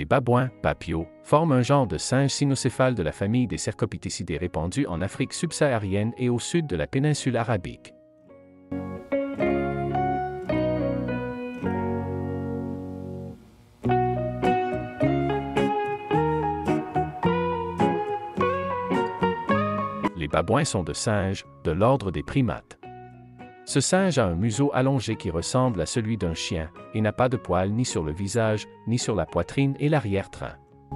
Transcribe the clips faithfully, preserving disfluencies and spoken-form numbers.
babouins, Papio, forment un genre de singe cynocéphale de la famille des Cercopithecidae répandu en Afrique subsaharienne et au sud de la péninsule arabique. Les babouins sont de singes, de l'ordre des primates. Ce singe a un museau allongé qui ressemble à celui d'un chien, et n'a pas de poils ni sur le visage, ni sur la poitrine et l'arrière-train.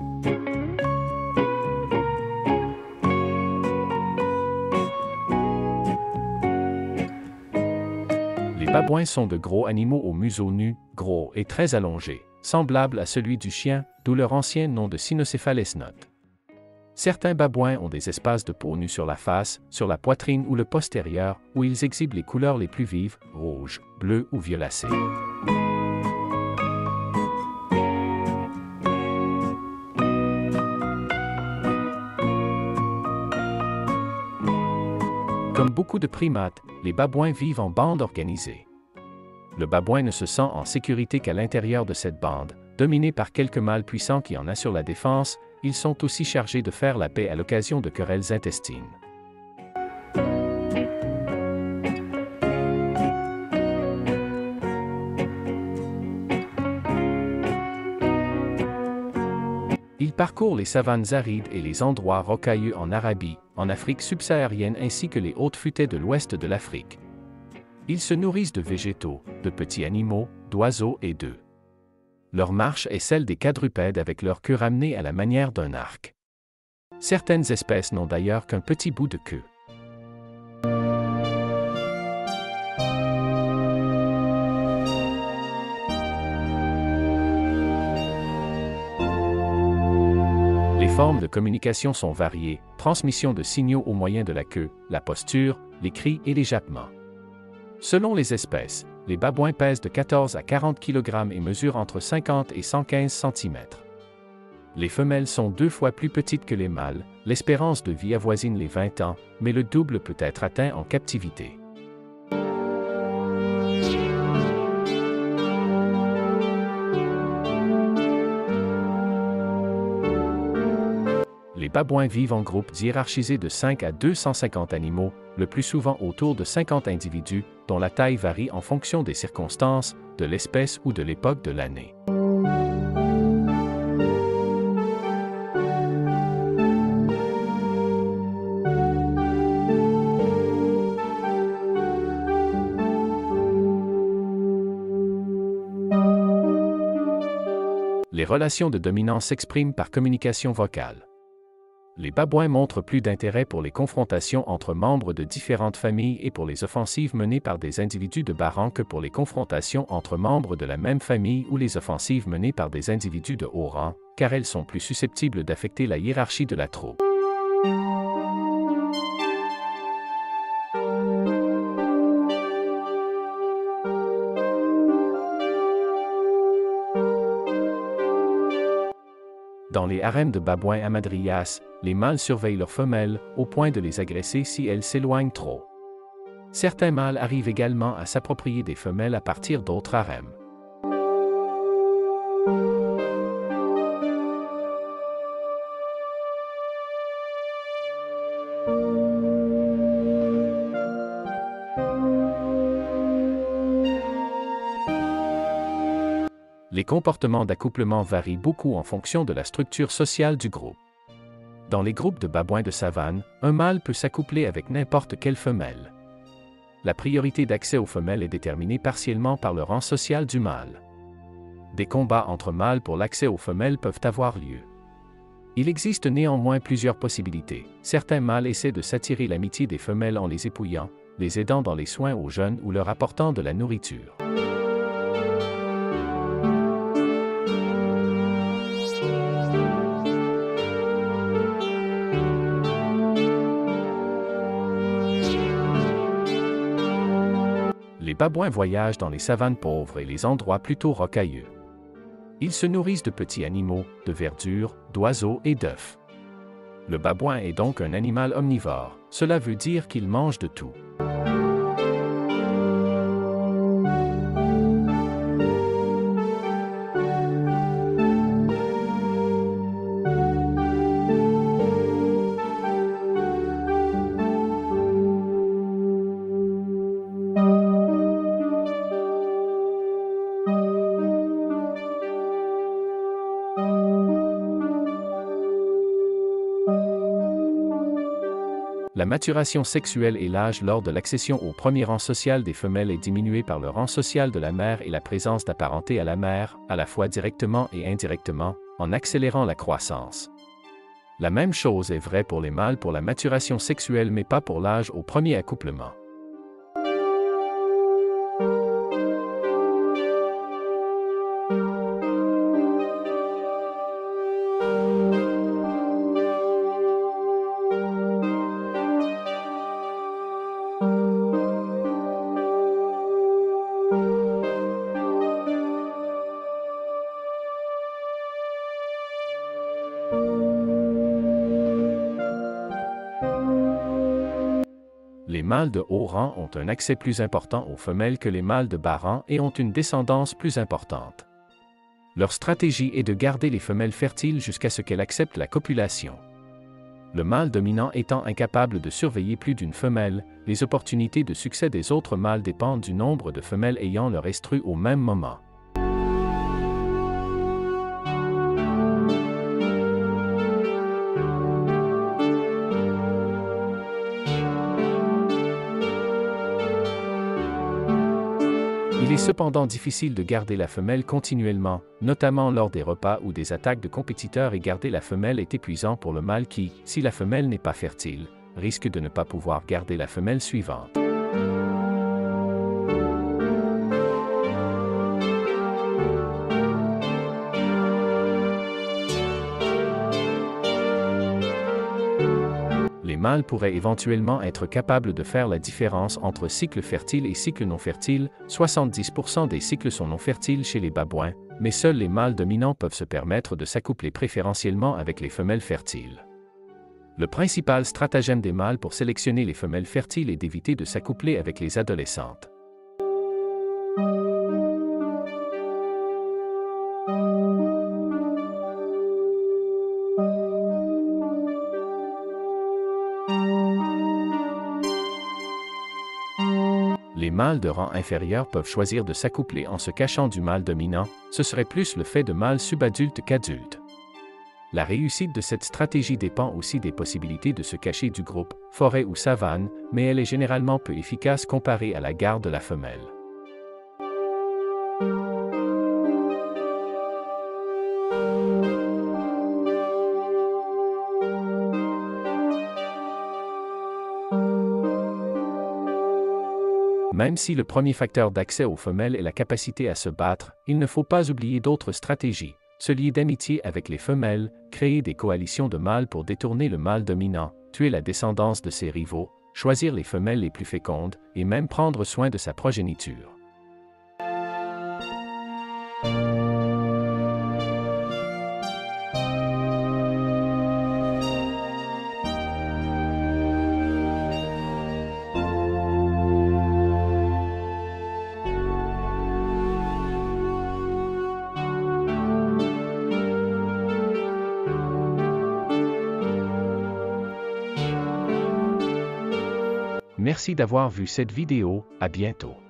Les babouins sont de gros animaux au museau nu, gros et très allongé, semblable à celui du chien, d'où leur ancien nom de Cynocephalus note. Certains babouins ont des espaces de peau nue sur la face, sur la poitrine ou le postérieur, où ils exhibent les couleurs les plus vives, rouge, bleu ou violacé. Comme beaucoup de primates, les babouins vivent en bande organisée. Le babouin ne se sent en sécurité qu'à l'intérieur de cette bande, dominée par quelques mâles puissants qui en assurent la défense. Ils sont aussi chargés de faire la paix à l'occasion de querelles intestines. Ils parcourent les savanes arides et les endroits rocailleux en Arabie, en Afrique subsaharienne ainsi que les hautes futaies de l'ouest de l'Afrique. Ils se nourrissent de végétaux, de petits animaux, d'oiseaux et d'œufs. Leur marche est celle des quadrupèdes avec leur queue ramenée à la manière d'un arc. Certaines espèces n'ont d'ailleurs qu'un petit bout de queue. Les formes de communication sont variées, transmission de signaux au moyen de la queue, la posture, les cris et les jappements. Selon les espèces, les babouins pèsent de quatorze à quarante kilogrammes et mesurent entre cinquante et cent quinze centimètres. Les femelles sont deux fois plus petites que les mâles, l'espérance de vie avoisine les vingt ans, mais le double peut être atteint en captivité. Les babouins vivent en groupes hiérarchisés de cinq à deux cent cinquante animaux, le plus souvent autour de cinquante individus, dont la taille varie en fonction des circonstances, de l'espèce ou de l'époque de l'année. Les relations de dominance s'expriment par communication vocale. Les babouins montrent plus d'intérêt pour les confrontations entre membres de différentes familles et pour les offensives menées par des individus de bas rang que pour les confrontations entre membres de la même famille ou les offensives menées par des individus de haut rang, car elles sont plus susceptibles d'affecter la hiérarchie de la troupe. Dans les harems de babouins hamadryas, les mâles surveillent leurs femelles, au point de les agresser si elles s'éloignent trop. Certains mâles arrivent également à s'approprier des femelles à partir d'autres harems. Les comportements d'accouplement varient beaucoup en fonction de la structure sociale du groupe. Dans les groupes de babouins de savane, un mâle peut s'accoupler avec n'importe quelle femelle. La priorité d'accès aux femelles est déterminée partiellement par le rang social du mâle. Des combats entre mâles pour l'accès aux femelles peuvent avoir lieu. Il existe néanmoins plusieurs possibilités. Certains mâles essaient de s'attirer l'amitié des femelles en les épouillant, les aidant dans les soins aux jeunes ou leur apportant de la nourriture. Les babouins voyagent dans les savanes pauvres et les endroits plutôt rocailleux. Ils se nourrissent de petits animaux, de verdure, d'oiseaux et d'œufs. Le babouin est donc un animal omnivore, cela veut dire qu'il mange de tout. La maturation sexuelle est l'âge lors de l'accession au premier rang social des femelles est diminuée par le rang social de la mère et la présence d'apparenté à la mère, à la fois directement et indirectement, en accélérant la croissance. La même chose est vraie pour les mâles pour la maturation sexuelle mais pas pour l'âge au premier accouplement. Les mâles de haut rang ont un accès plus important aux femelles que les mâles de bas rang et ont une descendance plus importante. Leur stratégie est de garder les femelles fertiles jusqu'à ce qu'elles acceptent la copulation. Le mâle dominant étant incapable de surveiller plus d'une femelle, les opportunités de succès des autres mâles dépendent du nombre de femelles ayant leur estrus au même moment. Il est cependant difficile de garder la femelle continuellement, notamment lors des repas ou des attaques de compétiteurs et garder la femelle est épuisant pour le mâle qui, si la femelle n'est pas fertile, risque de ne pas pouvoir garder la femelle suivante. Les mâles pourraient éventuellement être capables de faire la différence entre cycle fertile et cycle non fertile. soixante-dix pour cent des cycles sont non fertiles chez les babouins, mais seuls les mâles dominants peuvent se permettre de s'accoupler préférentiellement avec les femelles fertiles. Le principal stratagème des mâles pour sélectionner les femelles fertiles est d'éviter de s'accoupler avec les adolescentes. Les mâles de rang inférieur peuvent choisir de s'accoupler en se cachant du mâle dominant, ce serait plus le fait de mâles subadultes qu'adultes. La réussite de cette stratégie dépend aussi des possibilités de se cacher du groupe, forêt ou savane, mais elle est généralement peu efficace comparée à la garde de la femelle. Même si le premier facteur d'accès aux femelles est la capacité à se battre, il ne faut pas oublier d'autres stratégies, se lier d'amitié avec les femelles, créer des coalitions de mâles pour détourner le mâle dominant, tuer la descendance de ses rivaux, choisir les femelles les plus fécondes, et même prendre soin de sa progéniture. Merci d'avoir vu cette vidéo, à bientôt.